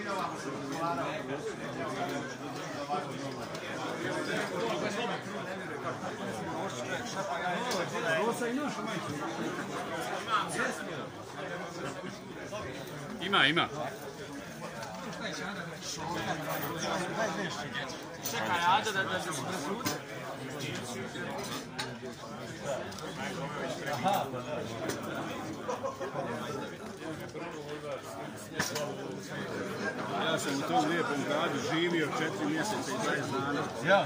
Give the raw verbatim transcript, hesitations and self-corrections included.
Ima, ima. Čekaj, ajde da da se presudi. Aha, pa da. Ja sam u tom lijepom gradu živio četiri mjeseca i dvadeset dana. Ja.